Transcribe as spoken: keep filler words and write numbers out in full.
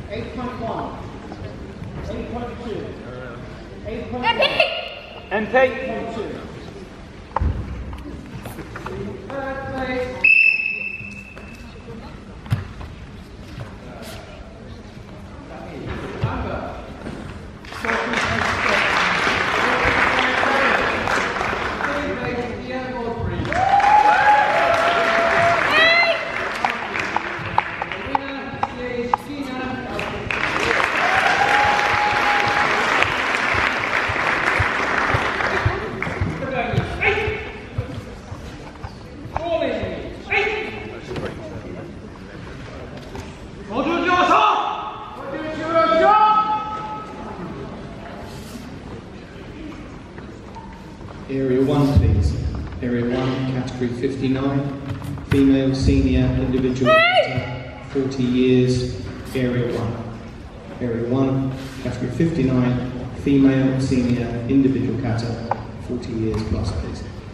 eight point one, eight point two, eight point Empi! Empi! eight point two. Third place. Area one, please. Area one, category fifty-nine, female senior individual kata, forty years. Area one. Area one, category fifty-nine, female senior individual kata, forty years plus, please.